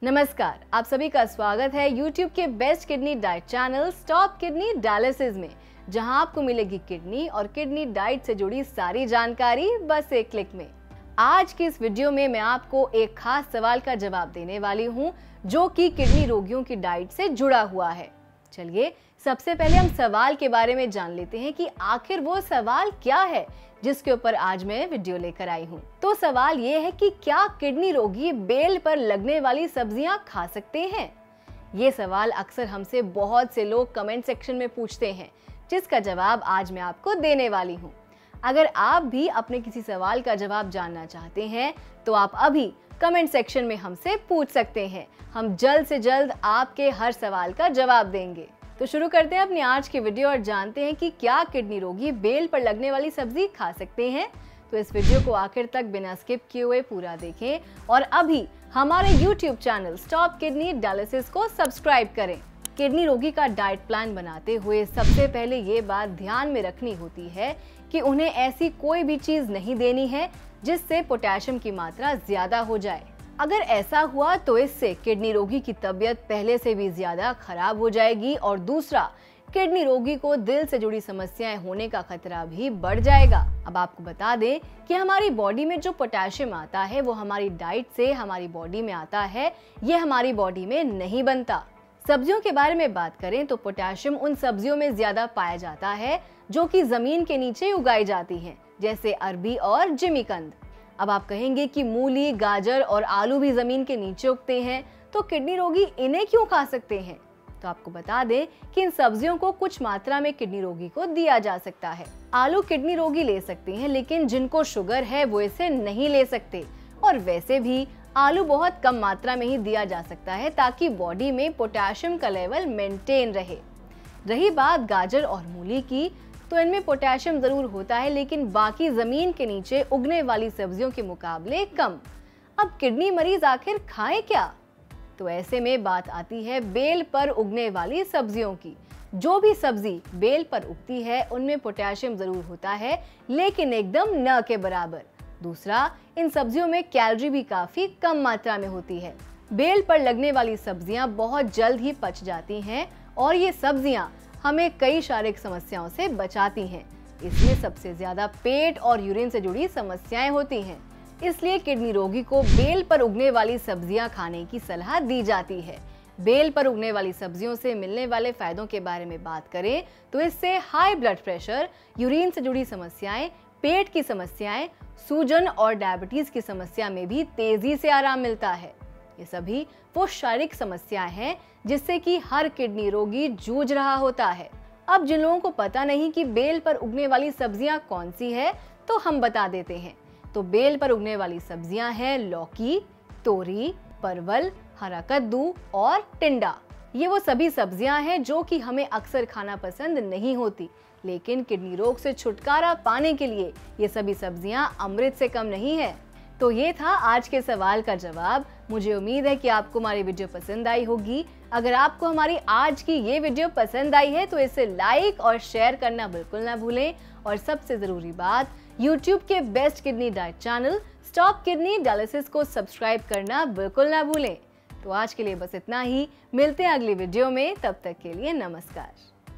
नमस्कार, आप सभी का स्वागत है YouTube के best kidney diet channel stop kidney dialysis में, जहां आपको मिलेगी किडनी और किडनी डाइट से जुड़ी सारी जानकारी बस एक क्लिक में। आज की इस वीडियो में मैं आपको एक खास सवाल का जवाब देने वाली हूं, जो कि किडनी रोगियों की डाइट से जुड़ा हुआ है। चलिए सबसे पहले हम सवाल के बारे में जान लेते हैं कि आखिर वो सवाल क्या है जिसके ऊपर आज मैं वीडियो लेकर आई हूँ। तो सवाल ये है कि क्या किडनी रोगी बेल पर लगने वाली सब्जियां खा सकते हैं? ये सवाल अक्सर हमसे बहुत से लोग कमेंट सेक्शन में पूछते हैं, जिसका जवाब आज मैं आपको देने वाली हूँ। अगर आप भी अपने किसी सवाल का जवाब जानना चाहते हैं तो आप अभी कमेंट सेक्शन में हमसे पूछ सकते हैं। हम जल्द से जल्द आपके हर सवाल का जवाब देंगे। तो शुरू करते हैं अपनी आज की वीडियो और जानते हैं कि क्या किडनी रोगी बेल पर लगने वाली सब्जी खा सकते हैं। तो इस वीडियो को आखिर तक बिना स्किप किए हुए पूरा देखें और अभी हमारे YouTube channel stop kidney dialysis को सब्सक्राइब करें। किडनी रोगी का डाइट प्लान बनाते हुए सबसे पहले ये बात ध्यान में रखनी होती है कि उन्हें ऐसी कोई भी चीज नहीं देनी है जिससे पोटेशियम की मात्रा ज्यादा हो जाए। अगर ऐसा हुआ तो इससे किडनी रोगी की तबीयत पहले से भी ज्यादा खराब हो जाएगी और दूसरा, किडनी रोगी को दिल से जुड़ी समस्याएं होने का खतरा भी बढ़ जाएगा। अब आपको बता दें कि हमारी बॉडी में जो पोटेशियम आता है वो हमारी डाइट से हमारी बॉडी में आता है, ये हमारी बॉडी में नहीं बनता। सब्जियों के बारे में बात करें तो पोटेशियम उन सब्जियों में ज्यादा पाया जाता है जो कि जमीन के नीचे उगाई जाती हैं, जैसे अरबी और जिमीकंद। अब आप कहेंगे कि मूली, गाजर और आलू भी जमीन के नीचे उगते हैं, तो किडनी रोगी इन्हें क्यों खा सकते हैं? तो आपको बता दें कि इन सब्जियों को कुछ मात्रा में किडनी रोगी को दिया जा सकता है। आलू किडनी रोगी ले सकते हैं, लेकिन जिनको शुगर है वो इसे नहीं ले सकते। और वैसे भी आलू बहुत कम मात्रा में ही दिया जा सकता है ताकि बॉडी में पोटेशियम का लेवल मेंटेन रहे। रही बात गाजर और मूली की, तो इनमें पोटेशियम जरूर होता है, लेकिन बाकी जमीन के नीचे उगने वाली सब्जियों के मुकाबले कम। अब किडनी मरीज आखिर खाएं क्या? तो ऐसे में बात आती है बेल पर उगने वाली सब्जियों की। जो भी सब्जी बेल पर उगती है उनमें पोटेशियम जरूर होता है, लेकिन एकदम न के बराबर। दूसरा, इन सब्जियों में कैलोरी भी काफी कम मात्रा में होती है। बेल पर लगने वाली सब्जियां बहुत जल्द ही पच जाती हैं और ये सब्जियां हमें कई शारीरिक समस्याओं से बचाती हैं। इसमें सबसे ज्यादा पेट और यूरिन से जुड़ी समस्याएं होती हैं। इसलिए किडनी रोगी को बेल पर उगने वाली सब्जियां खाने की सलाह दी जाती है। बेल पर उगने वाली सब्जियों से मिलने वाले फायदों के बारे में बात करें तो इससे हाई ब्लड प्रेशर, यूरिन से जुड़ी समस्याएं, पेट की समस्याएं, सूजन और डायबिटीज की समस्या में भी तेजी से आराम मिलता है। ये सभी वो शारीरिक समस्याएं हैं जिससे कि हर किडनी रोगी जूझ रहा होता है। अब जिन लोगों को पता नहीं कि बेल पर उगने वाली सब्जियां कौन सी है, तो हम बता देते हैं। तो बेल पर उगने वाली सब्जियां हैं लौकी, तोरी, परवल, हरा कद्दू और टिंडा। ये वो सभी सब्जियां हैं जो कि हमें अक्सर खाना पसंद नहीं होती, लेकिन किडनी रोग से छुटकारा पाने के लिए ये सभी सब्जियां अमृत से कम नहीं है। तो ये था आज के सवाल का जवाब। मुझे उम्मीद है कि आपको हमारी वीडियो पसंद आई होगी। अगर आपको हमारी आज की ये वीडियो पसंद आई है तो इसे लाइक और शेयर करना बिल्कुल ना भूलें। और सबसे जरूरी बात, YouTube के best kidney diet channel stop kidney dialysis को सब्सक्राइब करना बिल्कुल ना भूलें। तो आज के लिए बस इतना ही। मिलते हैं अगली वीडियो में, तब तक के लिए नमस्कार।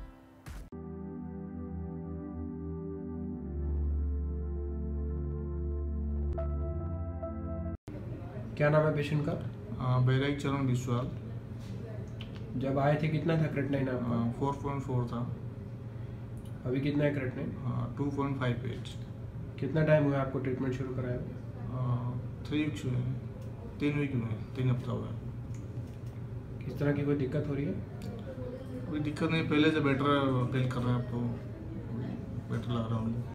क्या नाम है पेशेंट का? बैराग चरण विश्वाल। जब आए थे कितना था क्रेटनाइन आपका? 4.4 था। अभी कितना है क्रेटनाइन? 2.58। कितना टाइम हुआ आपको ट्रीटमेंट शुरू कराया? 3 वीक्स हुए हैं, 3 वीक हुए, 3 हफ्ता हुआ है। किस तरह की कोई दिक्कत हो रही है? कोई दिक्कत नहीं, पहले से बेटर फील कर रहे हैं, अब तो बेटर लग रहा है।